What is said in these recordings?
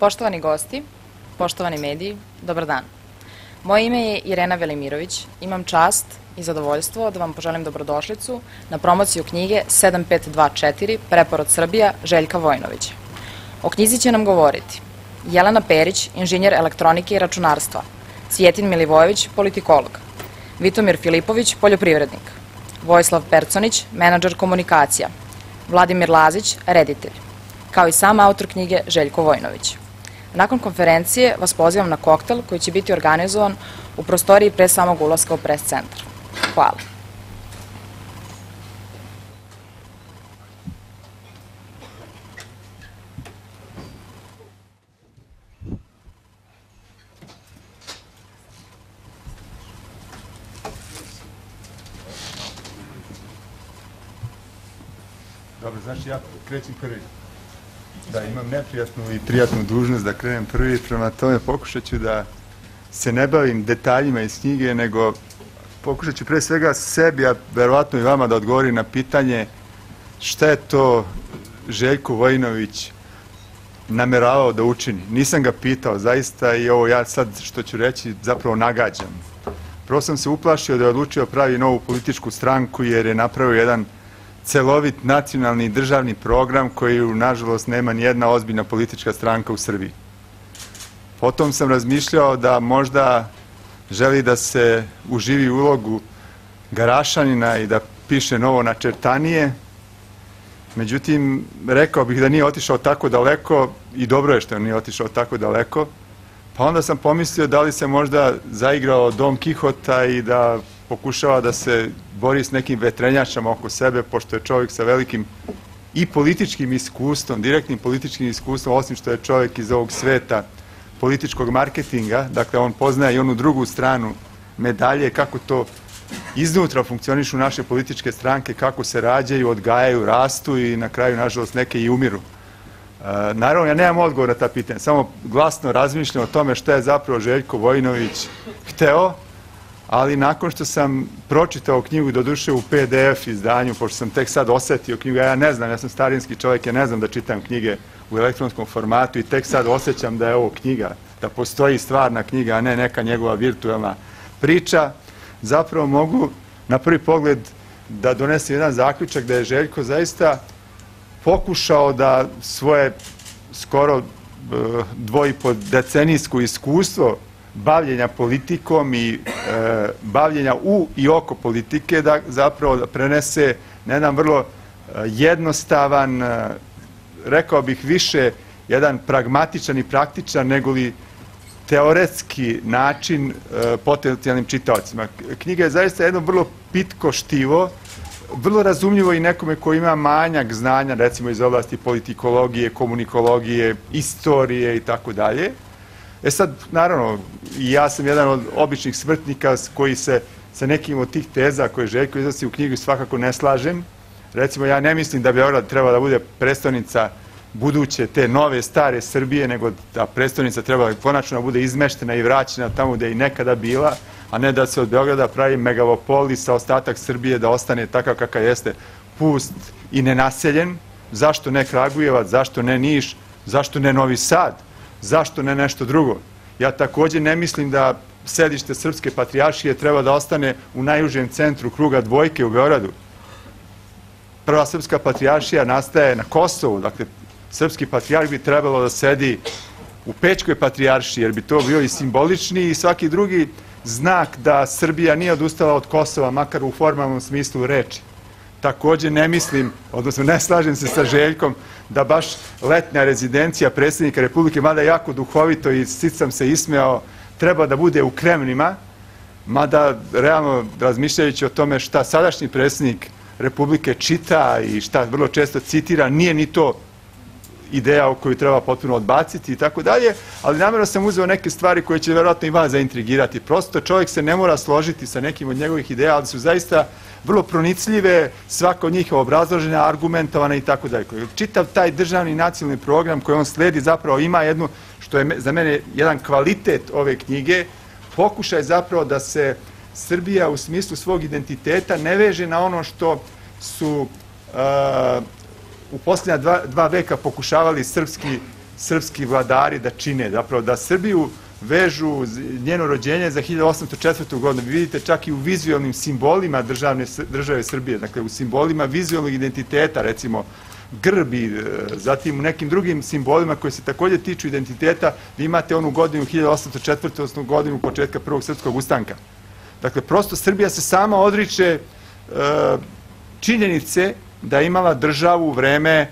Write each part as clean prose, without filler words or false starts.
Poštovani gosti, poštovani mediji, dobar dan. Moje ime je Irena Velimirović. Imam čast i zadovoljstvo da vam poželim dobrodošlicu na promociju knjige 7524 Preporod Srbija Željka Vojinovića. O knjizi će nam govoriti Jelena Perić, inženjer elektronike i računarstva, Cvijetin Milivojević, politikolog, Vitomir Filipović, poljoprivrednik, Vojislav Perconić, menadžer komunikacija, Vladimir Lazić, reditelj, kao i sam autor knjige Željko Vojinović. Nakon konferencije vas pozivam na koktel koji će biti organizovan u prostoriji pre samog ulaska u pres centar. Hvala. Dobro, znači ja krećem prvi. Da, imam neprijatnu i prijatnu dužnost da krenem prvi, prema tome pokušat ću da se ne bavim detaljima iz knjige, nego pokušat ću pre svega sebi, a verovatno i vama da odgovorim na pitanje šta je to Željko Vojinović nameravao da učini. Nisam ga pitao zaista i ovo ja sad što ću reći zapravo nagađam. Prvo sam se uplašio da je odlučio pravi novu političku stranku jer je napravio jedan celovit nacionalni i državni program koji, nažalost, nema ni jedna ozbiljna politička stranka u Srbiji. Potom sam razmišljao da možda želi da se uživi ulogu Garašanina i da piše novo načertanije. Međutim, rekao bih da nije otišao tako daleko i dobro je što nije otišao tako daleko. Pa onda sam pomislio da li se možda zaigrao Don Kihota i da pokušava da se bori s nekim vetrenjačama oko sebe, pošto je čovjek sa velikim i političkim iskustvom, direktnim političkim iskustvom, osim što je čovjek iz ovog sveta političkog marketinga, dakle on poznaje i onu drugu stranu medalje, kako to iznutra funkcionišu naše političke stranke, kako se rađaju, odgajaju, rastu i na kraju, nažalost, neke i umiru. Naravno, ja nemam odgovor na ta pitanja, samo glasno razmišljam o tome šta je zapravo Željko Vojinović hteo, ali nakon što sam pročitao knjigu, doduše u PDF izdanju, pošto sam tek sad osetio knjigu, ja ne znam, ja sam starinski čovjek, ja ne znam da čitam knjige u elektronskom formatu i tek sad osjećam da je ovo knjiga, da postoji stvarna knjiga, a ne neka njegova virtualna priča, zapravo mogu na prvi pogled da donesem jedan zaključak da je Željko zaista pokušao da svoje skoro 2,5 decenijsko iskustvo bavljenja politikom i bavljenja u i oko politike da zapravo da prenese na jedan vrlo jednostavan, rekao bih više, jedan pragmatičan i praktičan nego li teoretski način potencijalnim čitaocima. Knjiga je zaista jedno vrlo pitko štivo, vrlo razumljivo i nekome koji ima manjak znanja, recimo iz oblasti politikologije, komunikologije, istorije i tako dalje. Sad, naravno, ja sam jedan od običnih smrtnika koji se sa nekim od tih teza koje Željko iznosi u knjigu svakako ne slažem. Recimo, ja ne mislim da Beograd treba da bude prestonica buduće te nove, stare Srbije, nego da prestonica treba konačno da bude izmeštena i vraćena tamo gde je i nekada bila, a ne da se od Beograda pravi megalopolis, a ostatak Srbije da ostane takav kakav jeste, pust i nenaseljen. Zašto ne Kragujevac, zašto ne Niš, zašto ne Novi Sad? Zašto ne nešto drugo? Ja također ne mislim da sedište Srpske patrijaršije treba da ostane u najužem centru kruga dvojke u Beogradu. Prva Srpska patrijaršija nastaje na Kosovu, dakle, Srpski patrijarh bi trebalo da sedi u Pećkoj patrijaršiji, jer bi to bio i simbolični i svaki drugi znak da Srbija nije odustala od Kosova, makar u formalnom smislu reči. Također ne mislim, odnosno ne slažem se sa Željkom, da baš letnja rezidencija predsjednika Republike, mada jako duhovito i sit sam se ismejao, treba da bude u Kremlima, mada realno razmišljajući o tome šta sadašnji predsjednik Republike čita i šta vrlo često citira, nije ni to ideja koju treba potpuno odbaciti i tako dalje, ali namjerno sam uzeo neke stvari koje će verovatno i vas zaintrigirati. Prosto čovjek se ne mora složiti sa nekim od njegovih ideja, ali su zaista vrlo pronicljive, svaka od njih je obrazložena, argumentovana i tako dalje. Čitav taj državni nacionalni program koji on sledi zapravo ima jednu, što je za mene jedan kvalitet ove knjige, pokušaj zapravo da se Srbija u smislu svog identiteta ne veže na ono što su u posljednja dva veka pokušavali srpski vladari da čine, zapravo da Srbiju vežu njeno rođenje za 1804. godinu. Vi vidite čak i u vizualnim simbolima države Srbije, dakle u simbolima vizualnog identiteta, recimo grbi, zatim u nekim drugim simbolima koji se takođe tiču identiteta, vi imate onu godinu 1804. odnosno godinu početka prvog srpskog ustanka. Dakle, prosto Srbija se sama odriče činjenice da je imala državu u vreme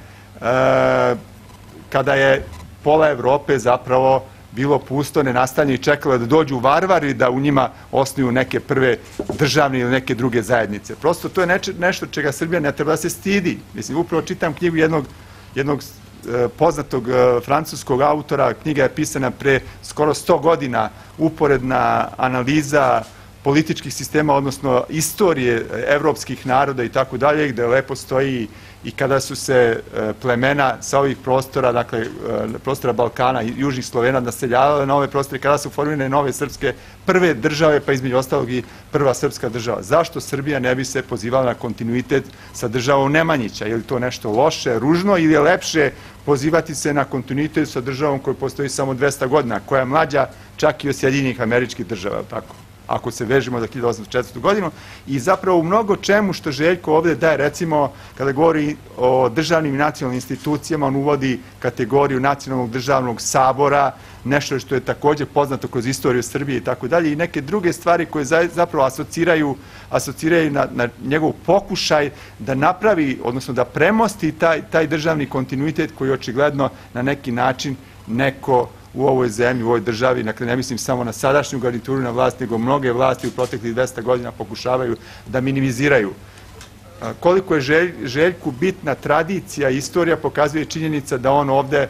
kada je pola Evrope zapravo bilo pusto, nenastanjeno i čekalo da dođu varvari da u njima osnuju neke prve državne ili neke druge zajednice. Prosto to je nešto čega Srbija ne treba da se stidi. Mislim, upravo čitam knjigu jednog poznatog francuskog autora, knjiga je pisana pre skoro 100 godina, uporedna analiza političkih sistema, odnosno istorije evropskih naroda i tako dalje, gde lepo stoji i kada su se plemena sa ovih prostora, dakle prostora Balkana i južnih Slovena naseljavale na ove prostore, kada su formirane nove srpske prve države, pa između ostalog i prva srpska država. Zašto Srbija ne bi se pozivala na kontinuitet sa državom Nemanjića? Je li to nešto loše, ružno ili je lepše pozivati se na kontinuitet sa državom koja postoji samo 200 godina, koja je mlađa čak i od Sjedinjenih Američkih Država, tako? Ako se vežemo za 1804. godinu, i zapravo u mnogo čemu što Željko ovde daje, recimo, kada govori o državnim i nacionalnim institucijama, on uvodi kategoriju nacionalnog državnog sabora, nešto što je takođe poznato kroz istoriju Srbije i tako dalje, i neke druge stvari koje zapravo asociraju na njegov pokušaj da napravi, odnosno da premosti taj državni kontinuitet koji očigledno na neki način neko u ovoj zemlji, u ovoj državi, dakle ne mislim samo na sadašnju garnituru na vlast, nego mnoge vlasti u proteklih 200 godina pokušavaju da minimiziraju. Koliko je Željku bitna tradicija i istorija pokazuje činjenica da on ovde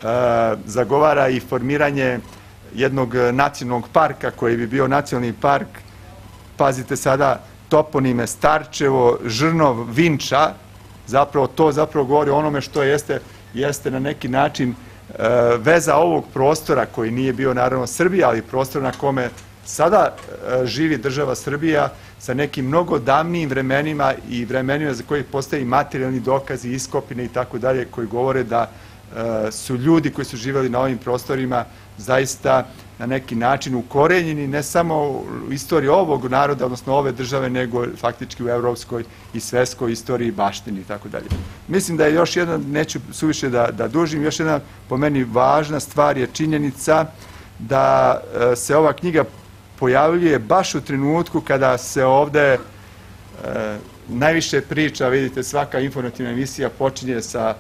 zagovara i formiranje jednog nacionalnog parka koji bi bio nacionalni park, pazite sada, toponime Starčevo, Žrnov, Vinča, zapravo to govori o onome što jeste na neki način veza ovog prostora koji nije bio naravno Srbija, ali prostor na kome sada živi država Srbija sa nekim mnogo davnijim vremenima i vremenima za kojih postoje materijalni dokazi, iskopine i tako dalje, koji govore da su ljudi koji su živjeli na ovim prostorima zaista na neki način ukorenjeni ne samo u istoriji ovog naroda, odnosno ove države, nego faktički u evropskoj i svetskoj istoriji, baštini i tako dalje. Mislim da je još jedna, neću suviše da dužim, još jedna po meni važna stvar je činjenica da se ova knjiga pojavljuje baš u trenutku kada se ovde najviše priča, vidite, svaka informativna emisija počinje sa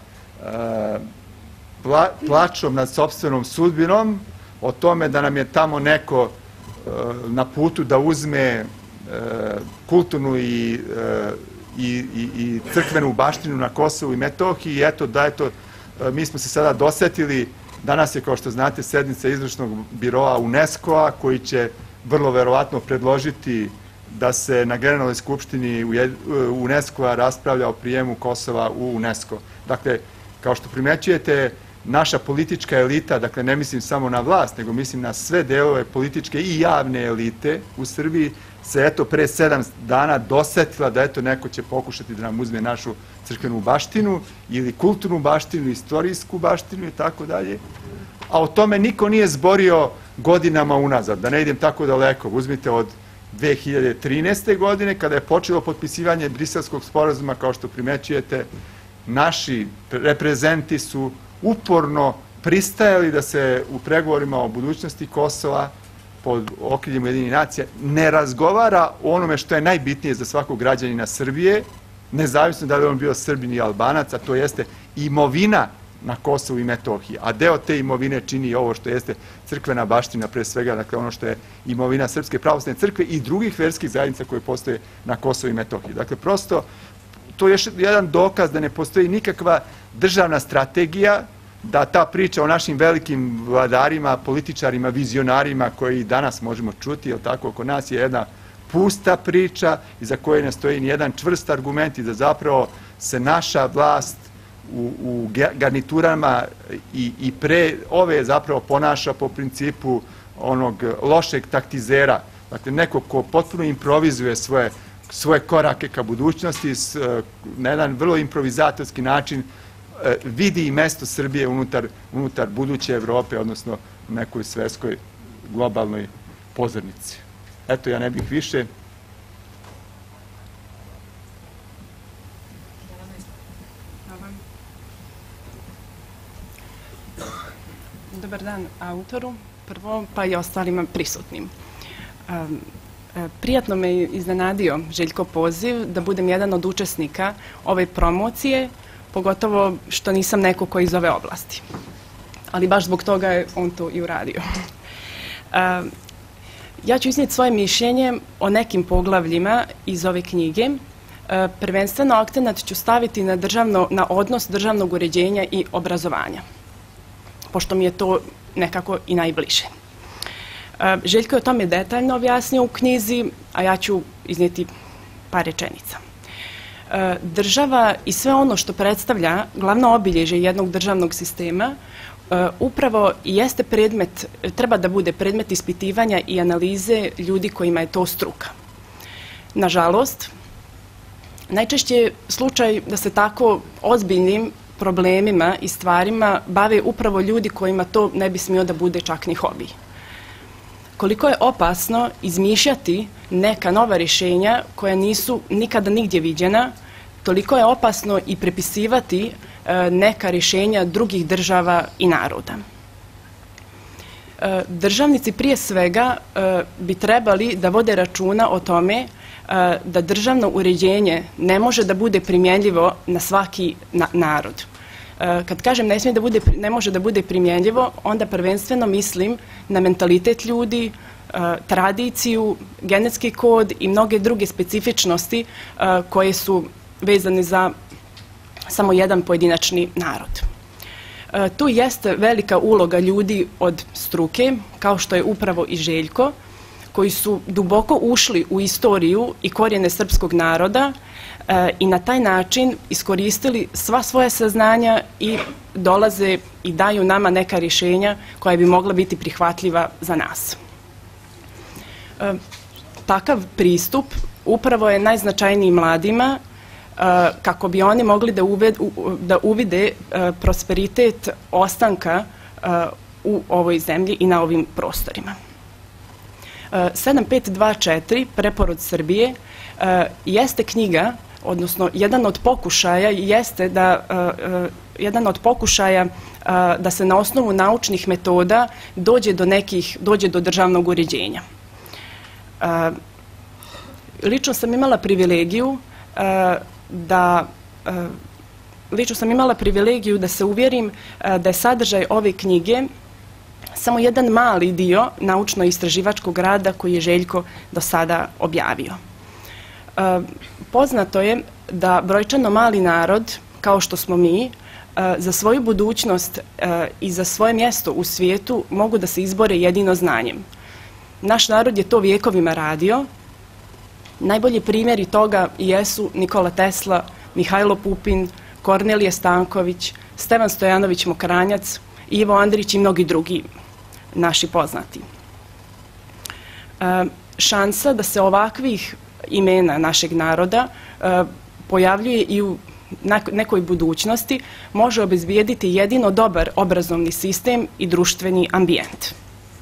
plačom nad sopstvenom sudbinom, o tome da nam je tamo neko na putu da uzme kulturnu i crkvenu baštinu na Kosovu i Metohiji, i eto mi smo se sada dosetili, danas je, kao što znate, sednica izvršnog biroa UNESCO-a koji će vrlo verovatno predložiti da se na Generalnoj skupštini UNESCO-a raspravlja o prijemu Kosova u UNESCO. Dakle, kao što primećujete, naša politička elita, dakle ne mislim samo na vlast, nego mislim na sve delove političke i javne elite u Srbiji, se eto pre 7 dana dosetila da eto neko će pokušati da nam uzme našu crkvenu baštinu ili kulturnu baštinu, istorijsku baštinu i tako dalje. A o tome niko nije zborio godinama unazad, da ne idem tako daleko. Uzmite od 2013. godine, kada je počelo potpisivanje Briselskog sporazuma, kao što primećujete, naši reprezenti su uporno pristajali da se u pregovorima o budućnosti Kosova pod okriljem Ujedinjenih nacija ne razgovara o onome što je najbitnije za svakog građanina Srbije, nezavisno da li on bio Srbin i Albanac, a to jeste imovina na Kosovu i Metohiji. A deo te imovine čini ovo što jeste crkvena baština, pre svega, dakle ono što je imovina Srpske pravoslavne crkve i drugih verskih zajednica koje postoje na Kosovu i Metohiji. Dakle, prosto, to je još jedan dokaz da ne postoji nikakva državna strategija, da ta priča o našim velikim vladarima, političarima, vizionarima koji danas možemo čuti, jer tako oko nas je jedna pusta priča iza koje ne stoji ni jedan čvrst argument i da zapravo se naša vlast u garniturama i pre ove zapravo ponaša po principu onog lošeg taktizera. Dakle, neko ko potpuno improvizuje svoje korake ka budućnosti na jedan vrlo improvizatorski način vidi i mesto Srbije unutar buduće Evrope, odnosno u nekoj svetskoj globalnoj pozornici. Eto, ja ne bih više. Dobar dan autoru, prvo pa i ostalima prisutnim. Prijatno me iznenadio Željko poziv da budem jedan od učesnika ove promocije, pogotovo što nisam neko ko iz ove oblasti. Ali baš zbog toga je on to i uradio. Ja ću iznijeti svoje mišljenje o nekim poglavljima iz ove knjige. Prvenstveno akcenat ću staviti na odnos državnog uređenja i obrazovanja, pošto mi je to nekako i najbliže. Željko je o tome detaljno objasnio u knjizi, a ja ću iznijeti par rečenica. Država i sve ono što predstavlja glavno obilježje jednog državnog sistema upravo jeste predmet, treba da bude predmet ispitivanja i analize ljudi kojima je to struka. Nažalost, najčešće je slučaj da se tako ozbiljnim problemima i stvarima bave upravo ljudi kojima to ne bi smio da bude čak ni hobi. Koliko je opasno izmišljati neka nova rješenja koja nisu nikada nigdje viđena, toliko je opasno i prepisivati neka rješenja drugih država i naroda. Državnici prije svega bi trebali da vode računa o tome da državno uređenje ne može da bude primjenljivo na svaki narod. Kad kažem ne može da bude primjenljivo, onda prvenstveno mislim na mentalitet ljudi, tradiciju, genetski kod i mnoge druge specifičnosti koje su vezane za samo jedan pojedinačni narod. Tu jeste velika uloga ljudi od struke, kao što je upravo i Željko, koji su duboko ušli u istoriju i korijene srpskog naroda i na taj način iskoristili sva svoja saznanja i dolaze i daju nama neka rješenja koja bi mogla biti prihvatljiva za nas. Takav pristup upravo je najznačajniji mladima kako bi oni mogli da uvide prosperitet ostanka u ovoj zemlji i na ovim prostorima. 7524, Preporod Srbije, jeste knjiga, odnosno jedan od pokušaja da se na osnovu naučnih metoda dođe do državnog uređenja. Lično sam imala privilegiju da se uvjerim da je sadržaj ove knjige samo jedan mali dio naučno-istraživačkog rada koji je Željko do sada objavio. Poznato je da brojčano mali narod, kao što smo mi, za svoju budućnost i za svoje mjesto u svijetu mogu da se izbore jedino znanjem. Naš narod je to vjekovima radio. Najbolji primjeri toga jesu Nikola Tesla, Mihajlo Pupin, Kornelije Stanković, Stevan Stojanović Mokranjac, Ivo Andrić i mnogi drugi naši poznati. Šansa da se ovakvih imena našeg naroda pojavljuje i u nekoj budućnosti može obezbijediti jedino dobar obrazovni sistem i društveni ambijent.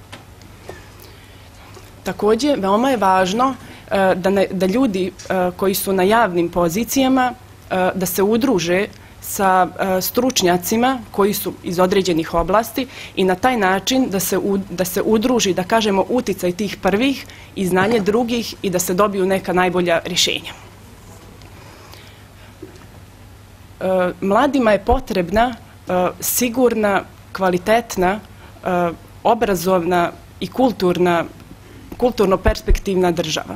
Također, veoma je važno da ljudi koji su na javnim pozicijama da se udruže sa stručnjacima koji su iz određenih oblasti i na taj način da se udruži, da kažemo, uticaj tih prvih i znanje drugih i da se dobiju neka najbolja rješenja. Mladima je potrebna sigurna, kvalitetna, obrazovna i kulturno-perspektivna država.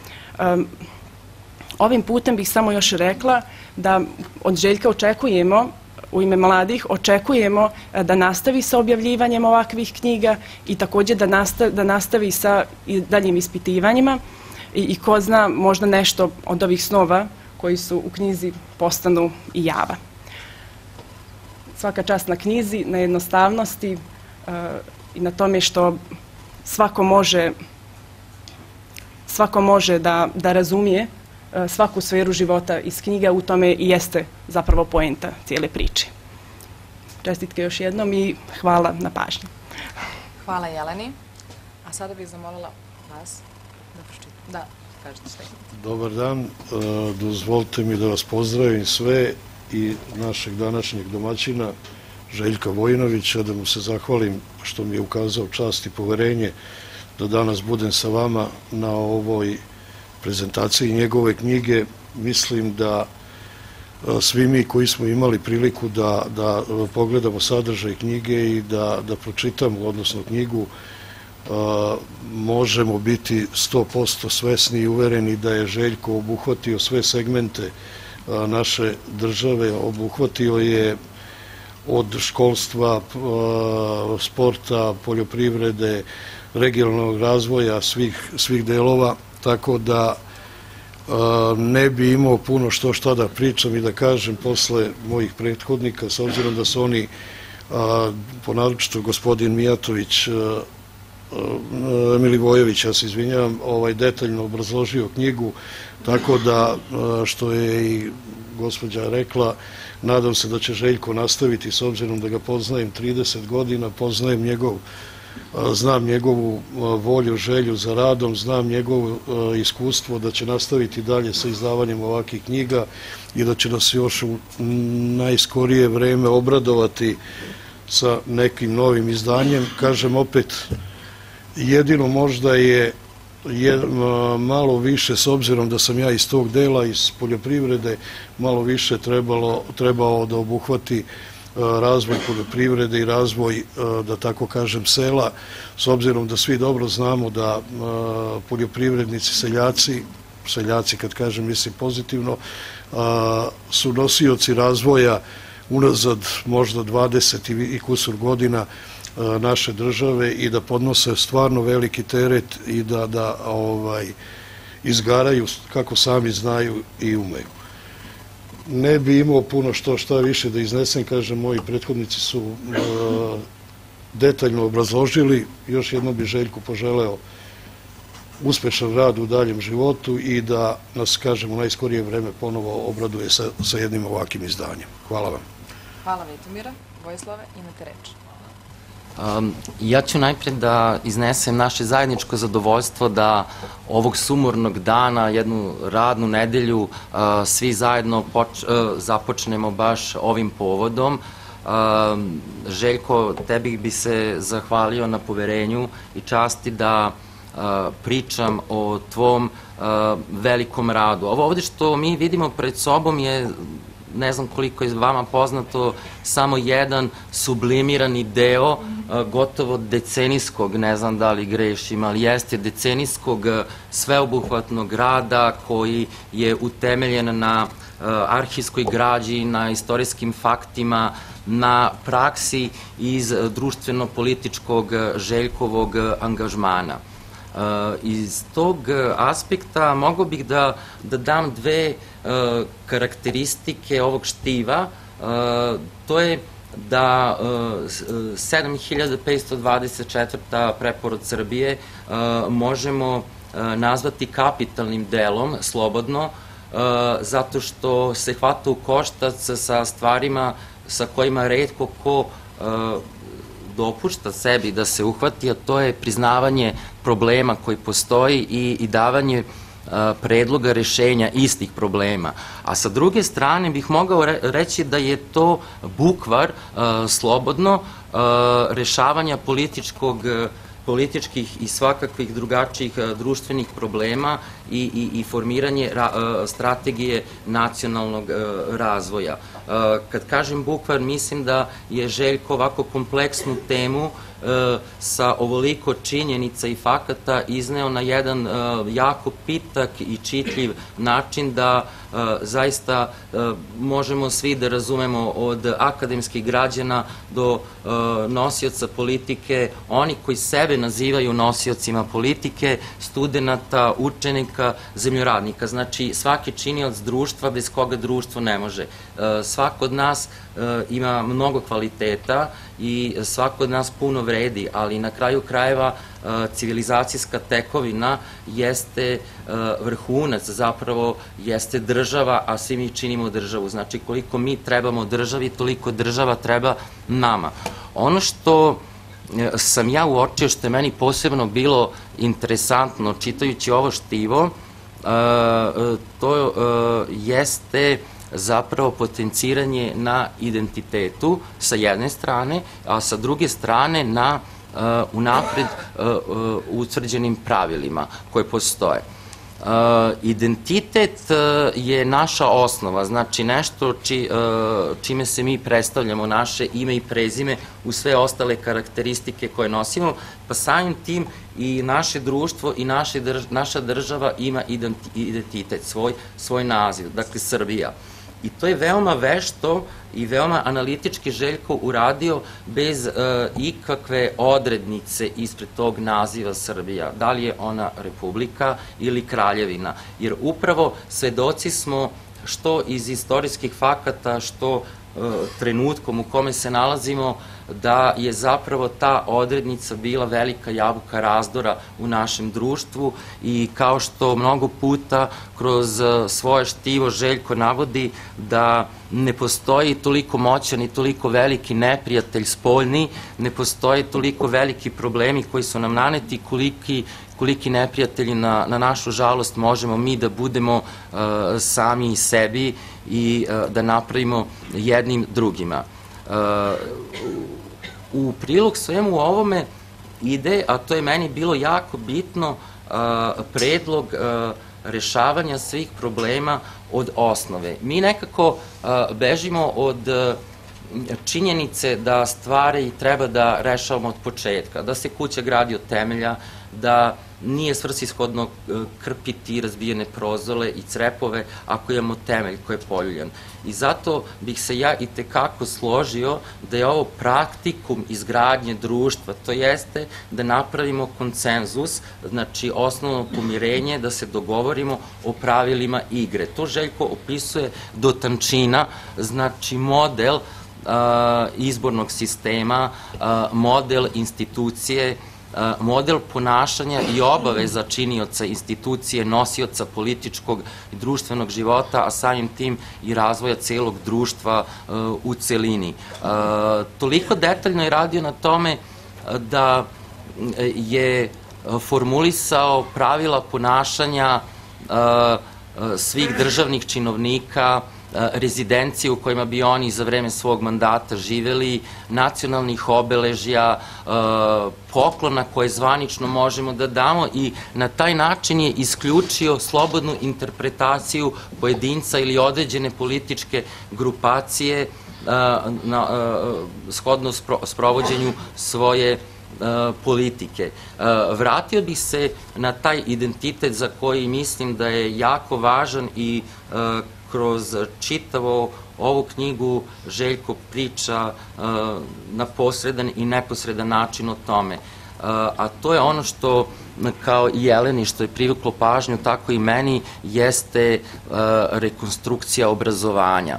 Ovim putem bih samo još rekla da od Željka očekujemo, u ime mladih, očekujemo da nastavi sa objavljivanjem ovakvih knjiga i također da nastavi sa daljim ispitivanjima i ko zna, možda nešto od ovih snova koji su u knjizi postanu i java. Svaka čast na knjizi, na jednostavnosti i na tome što svako može da razumije svaku sferu života iz knjiga, u tome i jeste zapravo poenta cijele priče. čestitke još jednom i hvala na pažnji. Hvala Jeleni. A sada bih zamolila vas da pročitate. Da, kažete šta imate. Dobar dan, dozvolite mi da vas pozdravim sve i našeg današnjeg domaćina Željka Vojinovića, da mu se zahvalim što mi je ukazao čast i poverenje da danas budem sa vama na ovoj prezentaciji njegove knjige. Mislim da svi mi koji smo imali priliku da pogledamo sadržaj knjige i da pročitamo, odnosno knjigu, možemo biti 100% svesni i uvereni da je Željko obuhvatio sve segmente naše države, obuhvatio je od školstva, sporta, poljoprivrede, regionalnog razvoja, svih delova, tako da ne bi imao puno šta da pričam i da kažem posle mojih prethodnika, s obzirom da su oni, ponaročito gospodin Mijatović, Milivojević, ja se izvinjavam, detaljno obrazložio knjigu, tako da, što je i gospođa rekla, nadam se da će Željko nastaviti, s obzirom da ga poznajem 30 godina, znam njegovu volju, želju za radom, znam njegovo iskustvo da će nastaviti dalje sa izdavanjem ovakvih knjiga i da će nas još u najskorije vreme obradovati sa nekim novim izdanjem. Kažem opet, jedino možda je malo više, s obzirom da sam ja iz tog dela, iz poljoprivrede, malo više trebao da obuhvati razvoj poljoprivrede i razvoj, da tako kažem, sela, s obzirom da svi dobro znamo da poljoprivrednici, seljaci kad kažem mislim pozitivno, su nosioci razvoja unazad možda 20 i kusur godina naše države i da podnose stvarno veliki teret i da izgaraju kako sami znaju i umeju. Ne bi imao puno šta više da iznesem, kažem, moji prethodnici su detaljno obrazložili. Još jednom bi Željku poželeo uspešan rad u daljem životu i da nas, kažem, u najskorije vreme ponovo obraduje sa jednim ovakvim izdanjem. Hvala vam. Hvala Vitomira. Vojislave, imate reč. Ja ću najpred da iznesem naše zajedničko zadovoljstvo da ovog sumornog dana, jednu radnu nedelju, svi zajedno započnemo baš ovim povodom. Željko, tebi bi se zahvalio na poverenju i časti da pričam o tvom velikom radu. Ovo ovdje što mi vidimo pred sobom je, ne znam koliko je vama poznato, samo jedan sublimirani deo gotovo decenijskog, ne znam da li grešim, ali jeste decenijskog sveobuhvatnog rada koji je utemeljen na arhivskoj građi, na istorijskim faktima, na praksi iz društveno-političkog Željkovog angažmana. Iz tog aspekta mogao bih da dam dve karakteristike ovog štiva. To je da 7524. preporod Srbije možemo nazvati kapitalnim delom, slobodno, zato što se hvata u koštac sa stvarima sa kojima retko ko dopušta sebi da se uhvati, a to je priznavanje problema koji postoji i davanje predloga rešenja istih problema. A sa druge strane bih mogao reći da je to bukvar slobodno rešavanja političkih i svakakvih drugačijih društvenih problema i formiranje strategije nacionalnog razvoja. Kad kažem bukvar, mislim da je Željko ovako kompleksnu temu sa ovoliko činjenica i fakata izneo na jedan jako pitak i čitljiv način da zaista možemo svi da razumemo, od akademskih građana do nosioca politike, oni koji sebe nazivaju nosiocima politike, studenta, učenika, zemljoradnika. Znači, svaki činilac društva bez koga društvo ne može. Svako od nas ima mnogo kvaliteta i svako od nas puno vredi, ali na kraju krajeva civilizacijska tekovina jeste vrhunac, zapravo jeste država, a svi mi činimo državu. Znači, koliko mi trebamo državi, toliko država treba nama. Ono što sam ja uočio, što je meni posebno bilo interesantno čitajući ovo štivo, to jeste zapravo potenciranje na identitetu sa jedne strane, a sa druge strane na unapred utvrđenim pravilima koje postoje. Identitet je naša osnova, znači nešto čime se mi predstavljamo, naše ime i prezime u sve ostale karakteristike koje nosimo, pa samim tim i naše društvo i naša država ima identitet, svoj naziv, dakle Srbija. I to je veoma vešto i veoma analitički Željko uradio bez ikakve odrednice ispred tog naziva Srbija. Da li je ona republika ili kraljevina? Jer upravo svedoci smo što iz istorijskih fakata, što trenutkom u kome se nalazimo, da je zapravo ta odrednica bila velika jabuka razdora u našem društvu i kao što mnogo puta kroz svoje štivo Željko navodi da ne postoji toliko moćan i toliko veliki neprijatelj spoljni, ne postoji toliko veliki problemi koji su nam naneti, koliki neprijatelji na našu žalost možemo mi da budemo sami sebi i da napravimo jednim drugima. U prilog svemu ovome ide, a to je meni bilo jako bitno, predlog rešavanja svih problema od osnove. Mi nekako bežimo od činjenice da stvari treba da rešavamo od početka, da se kuća gradi od temelja, da nije svrsishodno krpiti razbijene prozore i crepove ako imamo temelj koji je poljuljan. I zato bih se ja i tekako složio da je ovo praktikum izgradnje društva, to jeste da napravimo konsenzus, znači osnovno pomirenje, da se dogovorimo o pravilima igre. To Željko opisuje do tančina, znači model izbornog sistema, model institucije, model ponašanja i obaveza činioca institucije, nosioca političkog i društvenog života, a samim tim i razvoja celog društva u celini. Toliko detaljno je radio na tome da je formulisao pravila ponašanja svih državnih činovnika, rezidencije u kojima bi oni za vreme svog mandata živeli, nacionalnih obeležja, poklona koje zvanično možemo da damo i na taj način je isključio slobodnu interpretaciju pojedinca ili određene političke grupacije shodno sprovođenju svoje politike. Vratio bih se na taj identitet za koji mislim da je jako važan i kroz čitavo ovu knjigu Željko priča na posredan i neposredan način o tome. A to je ono što kao i Jeleni što je privuklo pažnju, tako i meni, jeste rekonstrukcija obrazovanja.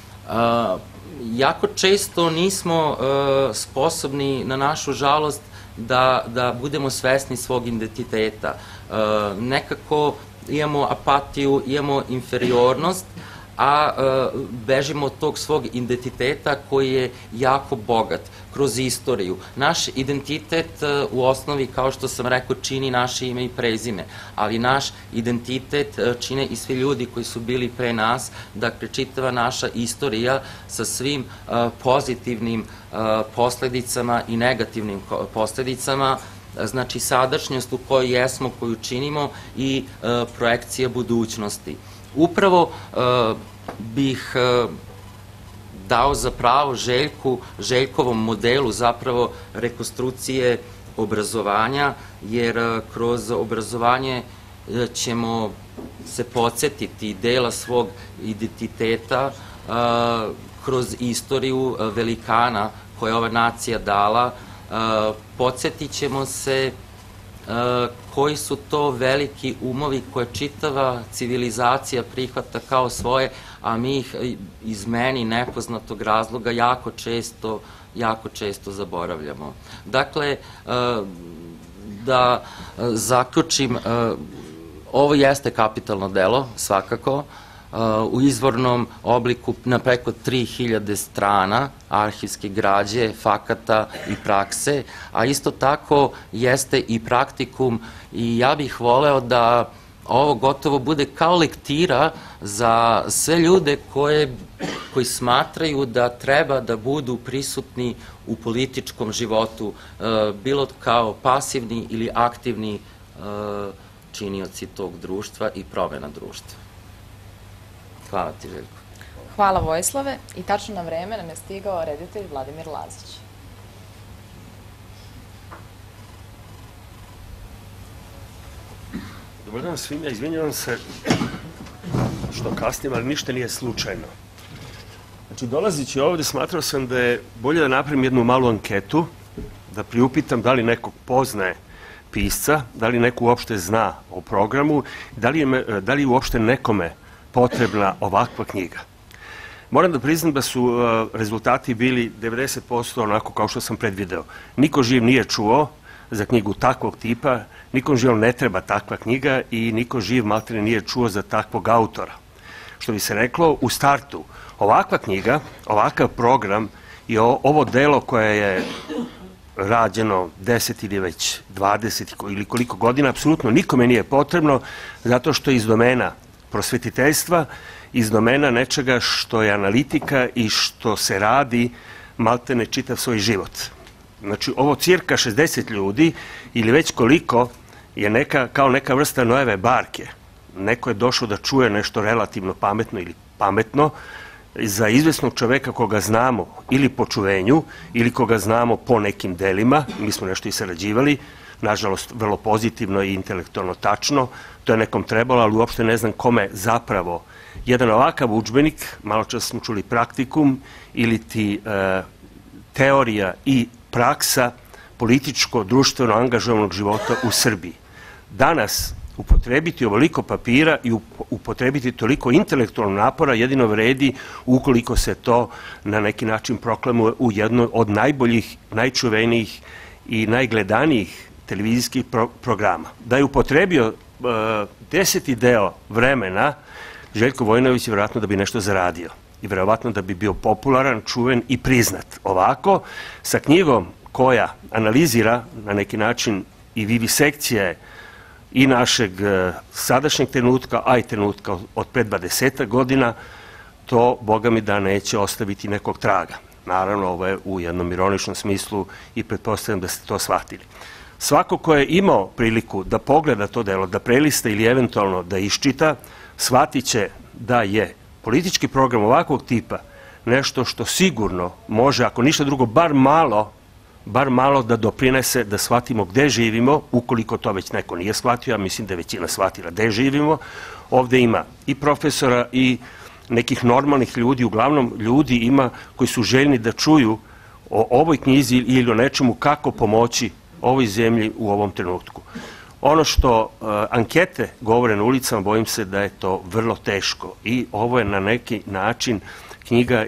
Jako često nismo sposobni, na našu žalost, da budemo svesni svog identiteta. Nekako imamo apatiju, imamo inferiornost, a bežimo od tog svog identiteta koji je jako bogat kroz istoriju. Naš identitet u osnovi, kao što sam rekao, čini naše ime i prezime, ali naš identitet čine i svi ljudi koji su bili pre nas, dakle čitava naša istorija sa svim pozitivnim posledicama i negativnim posledicama, znači sadašnjost u kojoj jesmo, koju činimo i projekcija budućnosti. Upravo bih dao za pravo Željkovom modelu zapravo rekonstrukcije obrazovanja, jer kroz obrazovanje ćemo se podsjetiti dela svog identiteta kroz istoriju velikana koje je ova nacija dala. Podsjetit ćemo se koji su to veliki umovi koje čitava civilizacija prihvata kao svoje, a mi ih iz meni nepoznatog razloga jako često jako često zaboravljamo. Dakle, da zaključim, ovo jeste kapitalno delo, svakako, u izvornom obliku na preko 3000 strana arhivske građe, fakata i prakse, a isto tako jeste i praktikum i ja bih voleo da ovo gotovo bude kao lektira za sve ljude koji smatraju da treba da budu prisutni u političkom životu, bilo kao pasivni ili aktivni činioci tog društva i promena društva. Hvala ti, Željko. Hvala, Vojislave, i tačno na vreme nam je stigao reditelj Vladimir Lazić. Dobar dan svima, izvinjavam se što kasnim, ali ništa nije slučajno. Znači, dolazići ovde, smatrao sam da je bolje da napravim jednu malu anketu, da priupitam da li nekog poznaje pisca, da li neko uopšte zna o programu, da li uopšte nekome potrebna ovakva knjiga. Moram da priznam da su rezultati bili 90% onako kao što sam predvideo. Niko živ nije čuo za knjigu takvog tipa, nikom živ ne treba takva knjiga i niko živ maltene nije čuo za takvog autora. Što bi se reklo, u startu, ovakva knjiga, ovakav program i ovo delo koje je rađeno 10 ili već 20 ili koliko godina, apsolutno nikome nije potrebno, zato što je iz domena prosvetiteljstva, iz domena nečega što je analitika i što se radi maltene čitav svoj život. Znači, ovo cirka 60 ljudi ili već koliko je kao neka vrsta Noeve barke. Neko je došao da čuje nešto relativno pametno ili pametno za izvesnog čoveka koga znamo ili po čuvenju ili koga znamo po nekim delima. Mi smo nešto i sarađivali, nažalost vrlo pozitivno i intelektualno tačno. To je nekom trebalo, ali uopšte ne znam kome zapravo jedan ovakav udžbenik, malo čas smo čuli praktikum, ili ti teorija i praksa političko-društveno angažovanog života u Srbiji. Danas upotrebiti ovoliko papira i upotrebiti toliko intelektualnog napora jedino vredi ukoliko se to na neki način proklamuje u jednoj od najboljih, najčuvenijih i najgledanijih televizijskih programa. Da je upotrebio 10. deo vremena, Željko Vojinović je vjerojatno da bi nešto zaradio i vjerojatno da bi bio popularan, čuven i priznat. Ovako, sa knjigom koja analizira na neki način i vivisekcije i našeg sadašnjeg trenutka, a i trenutka od pred 20 godina, to, boga mi, da neće ostaviti nekog traga. Naravno, ovo je u jednom ironičnom smislu i pretpostavljam da ste to shvatili. Svako ko je imao priliku da pogleda to delo, da prelista ili eventualno da iščita, shvatit će da je politički program ovakvog tipa nešto što sigurno može, ako ništa drugo, bar malo da doprinese da shvatimo gde živimo, ukoliko to već neko nije shvatio, ja mislim da je većina shvatila gde živimo. Ovde ima i profesora i nekih normalnih ljudi, uglavnom ljudi ima koji su željni da čuju o ovoj knjizi ili o nečemu kako pomoći ovoj zemlji u ovom trenutku. Ono što ankete govore na ulicama, bojim se da je to vrlo teško i ovo je na neki način knjiga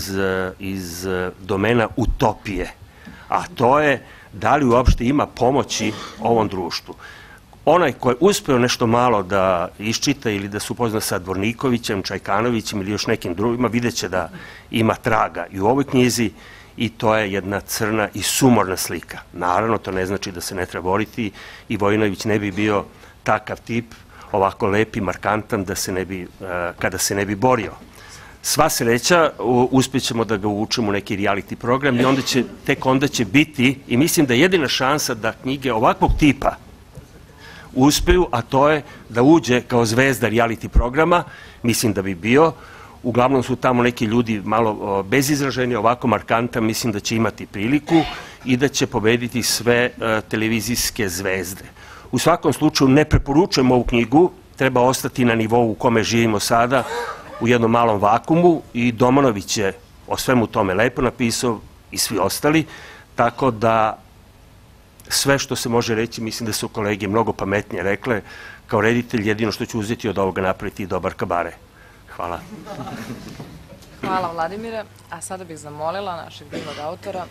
iz domena utopije, a to je da li uopšte ima pomoći ovom društvu. Onaj ko je uspeo nešto malo da iščita ili da se upozna sa Dvornikovićem, Čajkanovićem ili još nekim drugima, vidjet će da ima traga i u ovoj knjizi i to je jedna crna i sumorna slika. Naravno, to ne znači da se ne treba boriti i Vojinović ne bi bio takav tip, ovako lep i markantan kada se ne bi borio. Sva sreća, uspjećemo da ga uvučemo u neki reality program i tek onda će biti, i mislim da je jedina šansa da knjige ovakvog tipa uspeju, a to je da uđe kao zvezda reality programa, mislim da bi bio. Uglavnom su tamo neki ljudi malo bezizraženi, ovako markantan, mislim da će imati priliku i da će pobediti sve televizijske zvezde. U svakom slučaju ne preporučujem ovu knjigu, treba ostati na nivou u kome živimo sada, u jednom malom vakumu, i Domanović je o svemu tome lepo napisao i svi ostali, tako da sve što se može reći, mislim da su kolege mnogo pametnije rekle, kao reditelj jedino što ću uzeti od ovoga napraviti dobar kabare. Hvala. Hvala Vladimire, a sada bih zamolila našeg divnog autora.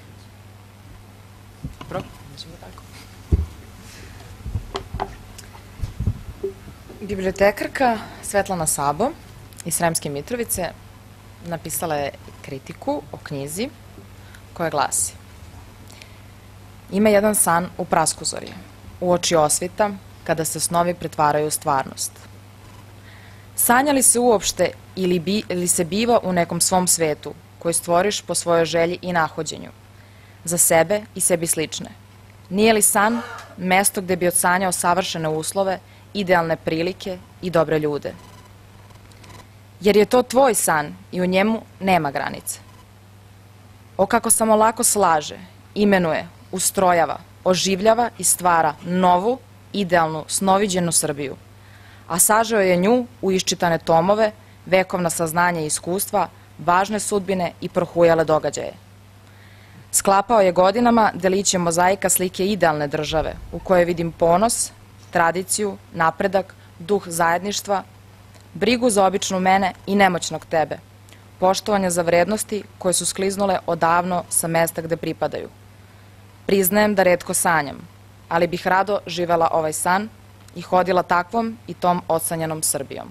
Bibliotekarka Svetlana Sabo iz Sremske Mitrovice napisala je kritiku o knjizi koja glasi: Ima jedan san u praskuzorje, uoči osvita, kada se snovi pretvaraju u stvarnost. Sanja li se uopšte ili se biva u nekom svom svetu koji stvoriš po svojoj želji i nahođenju, za sebe i sebi slične? Nije li san mesto gde bi odsanjao savršene uslove, idealne prilike i dobre ljude? Jer je to tvoj san i u njemu nema granice. O kako samo lako slaže, imenuje, ustrojava, oživljava i stvara novu, idealnu, snoviđenu Srbiju, a sažeo je nju u iščitane tomove, vekovna saznanja i iskustva, važne sudbine i prohujale događaje. Sklapao je godinama deliće mozaika slike idealne države, u kojoj vidim ponos, tradiciju, napredak, duh zajedništva, brigu za običnu mene i nemoćnog tebe, poštovanje za vrednosti koje su skliznule odavno sa mesta gde pripadaju. Priznajem da retko sanjam, ali bih rado živela ovaj san i hodila takvom i tom odsanjanom Srbijom.